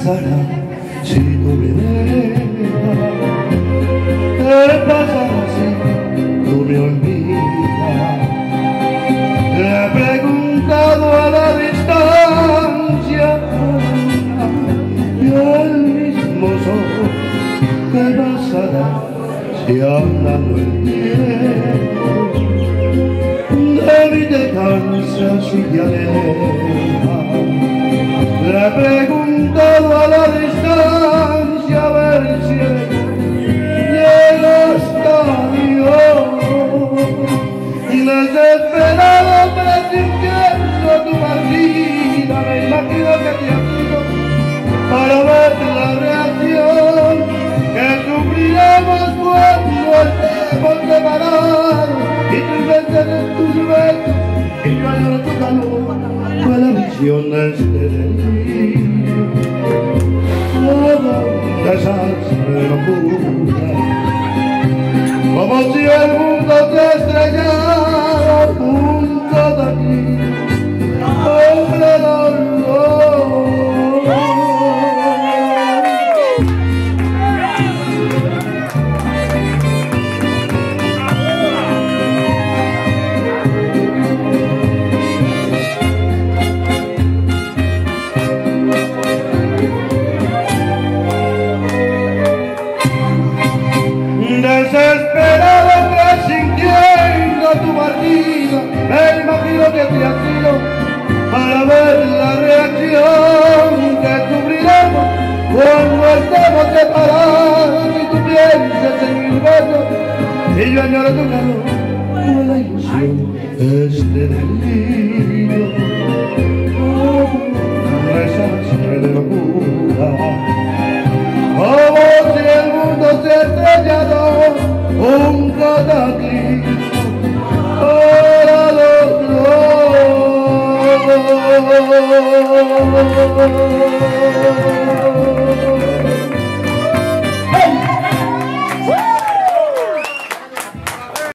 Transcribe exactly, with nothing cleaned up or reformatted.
pasará si tú me dejas? ¿Qué pasará si tú me olvidas? Le he preguntado a la distancia y el mismo sol. ¿Qué pasará si andando el tiempo de mí te cansas y te alejas? Le he preguntado a la distancia a ver si llega hasta Dios, y desesperado presintiendo tu partida me imagino que te amigo para ver la reacción que sufriremos cuando estemos separados y tú inventes en tus besos y yo añoro tu calor. Fue la visión de este delirio, todo un desastre de locura, como si el mundo te estrellara junto de aquí, hombre dolor. Desesperado presintiendo tu partida, me imagino que te has ido para ver la reacción que sufriremos cuando estemos separados y tú pienses en mis besos y yo añoro tu calor. Fue la ilusión este delirio,